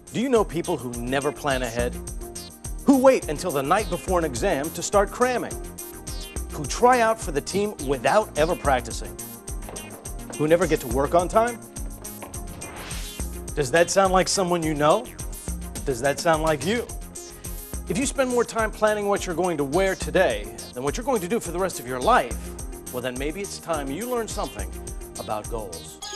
Do you know people who never plan ahead? Who wait until the night before an exam to start cramming? Who try out for the team without ever practicing? Who never get to work on time? Does that sound like someone you know? Does that sound like you? If you spend more time planning what you're going to wear today than what you're going to do for the rest of your life, well then maybe it's time you learn something about goals.